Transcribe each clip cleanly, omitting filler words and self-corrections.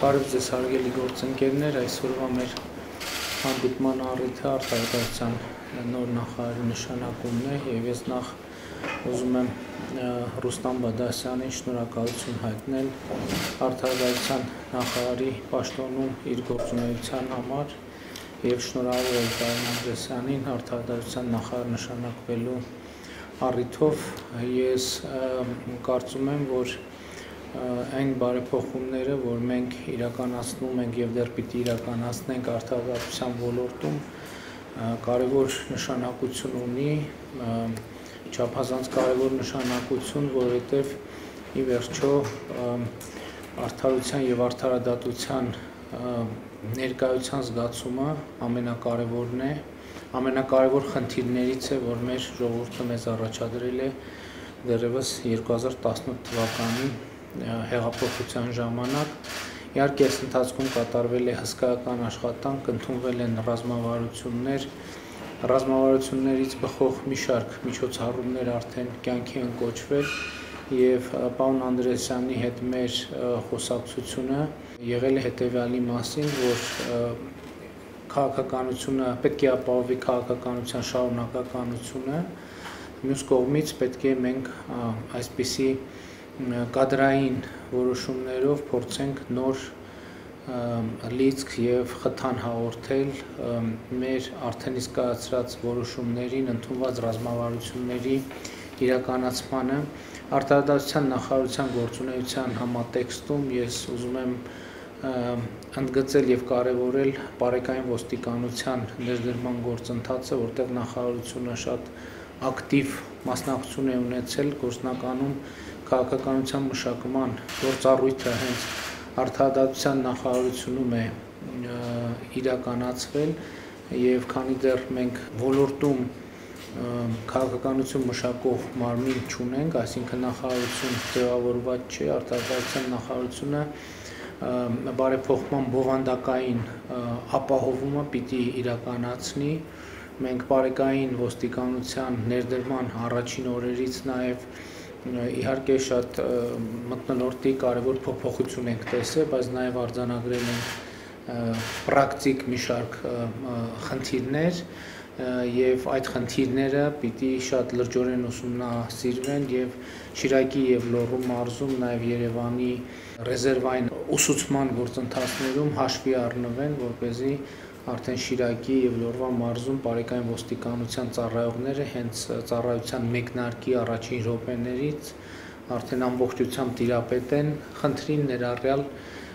Բարև ձեզ հարգելի գործընկերներ, այսօրվա մեր հանդիպման առիթը արտարդարության նոր նախարարի նշանակումն է եւ ես նախ ուզում եմ Ռուստամ Բադասյանին շնորհակալություն հայտնել արտարդարության նախարարի պաշտոնում իր գործունեության համար եւ շնորհավորել Կարեն Անդրեսյանին արտարդարության նախարար նշանակվելու առիթով ես կարծում եմ, որ այն բարեփոխումները, որ մենք իրականացնում ենք եւ դեռ պիտի իրականացնենք արտարդարության ոլորտում, կարևոր նշանակություն ունի, չափազանց կարևոր նշանակություն, որովհետեւ ի վերջո արդարության եւ արդարադատության ներկայության զգացումը ամենակարևորն է, ամենակարևոր խնդիրներից է, որ մեր ժողովուրդը մեզ առաջադրել է դեռևս 2018 թվականին հեղափոխության ժամանակ, իհարկե այս ընթացքում կատարվել է հսկայական աշխատանք, ընդունվել են ռազմավարություններից բխող մի շարք միջոցառումներ արդեն կյանքի են կոչվել եւ պարոն Անդրեսյանի հետ մեր խոսակցությունը եղել է հետեւյալի մասին, որ քաղաքականությունը պետք է ապահովի քաղաքականության շարունակականությունը, մյուս կողմից պետք է մենք այսպիսի կադրային որոշումներով փորձենք նոր լիցք եւ խթան հաղորդել մեր արդեն իսկ կայացրած որոշումներին, ընդունված ռազմավարությունների իրականացմանը արտարդարության նախարարության գործունեության համատեքստում ես ուզում եմ ընդգծել եւ կարեւորել բարեկային ոստիկանության ներդրման գործընթացը, որտեղ նախարարությունը շատ ակտիվ մասնակցություն է ունեցել գործնականում քաղաքականության մշակման գործառույթը հենց արտարդարության նախարարությունում է իրականացվել եւ քանի դեռ մենք ոլորտում քաղաքականություն մշակող մարմին չունենք, այսինքն նախարարություն ձևավորված չէ, արտարդարության նախարարությունը բարեփոխման բովանդակային ապահովումը պիտի իրականացնի։ Մենք բարեկային ոստիկանության ներդրման առաջին օրերից նաեւ իհարկե շատ մթնոլորտի կարևոր փոփոխություն ենք տեսել, բայց նաեւ արձանագրել ենք պրակտիկ մի շարք խնդիրներ եւ այդ խնդիրները պիտի շատ լրջորեն ուսումնասիրվեն եւ Շիրակի եւ Լոռու մարզում նաեւ Երևանի ռեզերվային ուսուցման գործընթացներում հաշվի առնվեն, որպեսզի արդեն Շիրակի եւ Լոռվա մարզում բարեկային ոստիկանության ծառայողները հենց ծառայության մեկնարկի առաջին րոպեներից արդեն ամբողջությամբ տիրապետեն խնդրին ներառյալ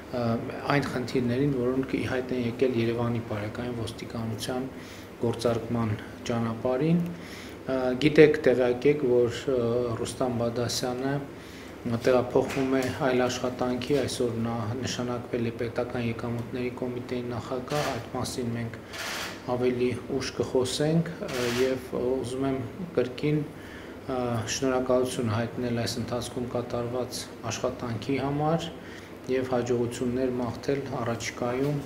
այն խնդիրներին, որոնք ի հայտ են եկել Երևանի բարեկային ոստիկանության գործարկման ճանապարհին։ Գիտեք, տեղյակ եք, որ Ռուստամ Բադասյանը տեղափոխվում է այլ աշխատանքի, այսօր նա նշանակվել է պետական եկամուտների կոմիտեի նախագահ, այդ մասին մենք ավելի ուշ կխոսենք եւ ուզում եմ կրկին շնորհակալություն հայտնել այս ընթացքում կատարված աշխատանքի համար եւ հաջողություններ մաղթել առաջիկայում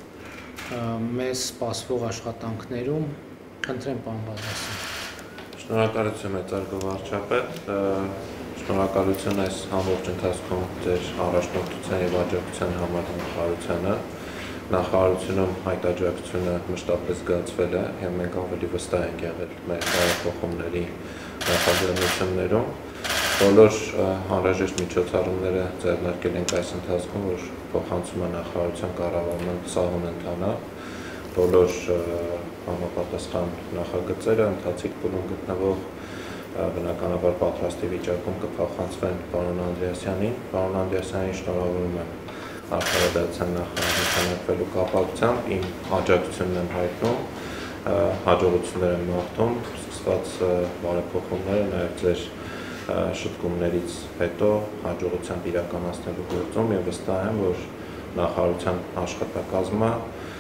մեզ սպասվող աշխատանքներում։ Խնդրեմ, պարոն Բադասյան։ Շնորհակալություն մեծարգո վարչապետ, շնորհակալություն այս ամբողջ ընթացքում ձեր առաջնորդության եւ աջակցության համար նախարարությանը։ Նախարարությունում այդ աջակցությունը մշտապես զգացվել է եւ մենք ավելի վստահ ենք եղել մեր բարեփոխումների նախաձեռնություններում։ Բոլոր անհրաժեշտ միջոցառումները ձեռնարկել ենք այս ընթացքում, որ փոխանցումը նախարարության կառավարման սահուն ընթանա։ Բոլոր համապատասխան նախագծերը ընթացիկ փուլում գտնվող բնականաբար պատրաստի վիճակում կփոխանցվեն պարոն Անդրեասյանին։ Պարոն Անդրեասյանին շնորհավորում եմ արտարդարության նախարար նշանակվելու կապակցությամբ, իմ աջակցությունն եմ հայտնում, հաջողություններ եմ մաղթում, սկսված բարեփոխումները նաեւ ձեր շտկումներից հետո հաջողությամբ իրականացնելու գործում եւ վստահ եմ, որ նախարարության աշխատակազմը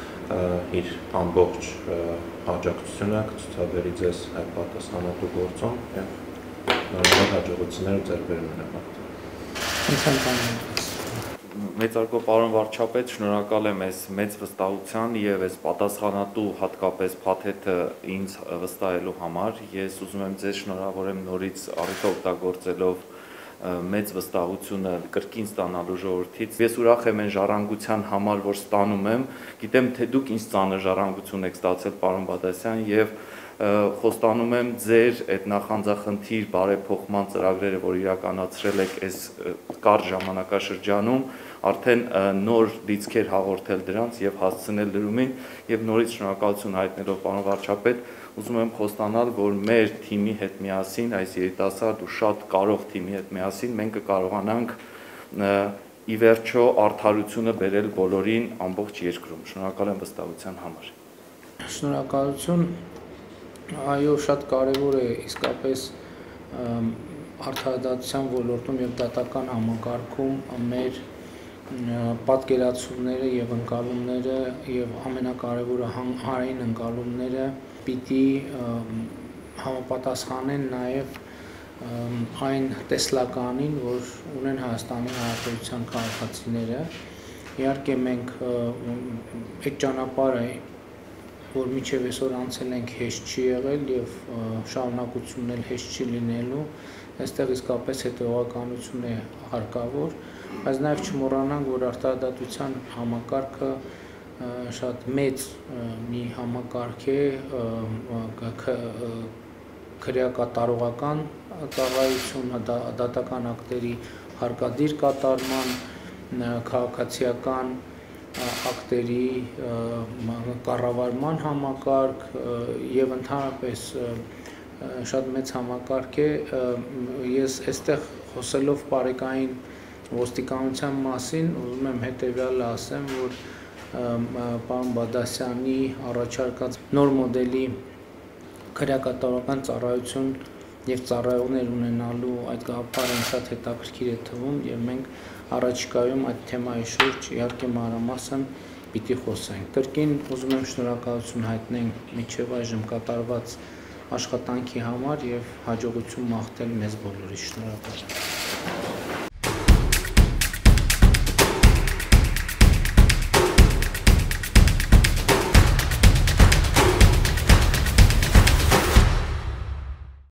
իր ամբողջ աջակցությունը կցուցաբերի ձեզ այդ պատասխանատու գործում եւ նորմալ հաջողություններ ու ձեռքբերումներ եմ մաղթում։ Մեծարգո պարոն վարչապետ, շնորհակալ եմ այս մեծ վստահության եւ այս պատասխանատու հատկապես փաթեթը ինձ վստահելու համար։ Ես ուզում եմ ձեզ շնորհավորեմ նորից առիթը օգտագործելով մեծ վստահությունը կրկին ստանալու ժողովրդից։ Ես ուրախ եմ այն ժառանգության համար, որ ստանում եմ։ Գիտեմ, թե դուք ինձ ծանր ժառանգություն եք ստացել, պարոն Բադասյան, եւ խոստանում եմ ձեր այդ նախանձախնդիր բարեփոխման ծրագրերը, որ իրականացրել եք այս կարճ ժամանակաշրջանում, արդեն նոր լիցքեր հաղորդել դրանց եւ հասցնել լրումին եւ նորից շնորհակալություն հայտնելով պարոն վարչապետ, ուզում եմ խոստանալ, որ մեր թիմի հետ միասին, այս երիտասարդ ու շատ կարող թիմի հետ միասին մենք կկարողանանք ի վերջո արդարությունը բերել բոլորին ամբողջ երկրում։ Շնորհակալ եմ վստահության համար։ Շնորհակալություն, այո, շատ կարևոր է իսկապես արդարադատության ոլորտում եւ դատական համակարգում մեր պատկերացումները եւ ընկալումները եւ ամենակարևորը հանրային ընկալումները պիտի համապատասխանեն նաեւ այն տեսլականին, որ ունեն Հայաստանի Հանրապետության քաղաքացիները։ Իհարկե մենք այդ ճանապարհը, որ մինչև այսօր անցել ենք, հեշտ չի եղել եւ շարունակությունն էլ հեշտ չի լինելու, այստեղ իսկապես հետևողականություն է հարկավոր, բայց նաեւ չմոռանանք, որ արտարադատության համակարգը շատ մեծ մի համակարգ է քրեակատարողական ծառայություն, դատական ակտերի հարկադիր կատարման, քաղաքացիական ակտերի կառավարման համակարգ եւ ընդհանրապես շատ մեծ համակարգ է։ Ես այստեղ խոսելով բարեկային ոստիկանության մասին, ուզում եմ հետեւյալը ասեմ, որ պարոն Բադասյանի առաջարկած նոր մոդելի քրեակատարողական ծառայություն եւ ծառայողներ ունենալու այդ գաղափարը շատ հետաքրքիր է թվում եւ մենք առաջիկայում այդ թեմայի շուրջ իհարկե մանրամասն պիտի խոսենք։ Կրկին ուզում եմ շնորհակալություն հայտնենք մինչև այժմ կատարված աշխատանքի համար եւ հաջողություն մաղթել մեզ բոլորի։ Շնորհակալ եմ։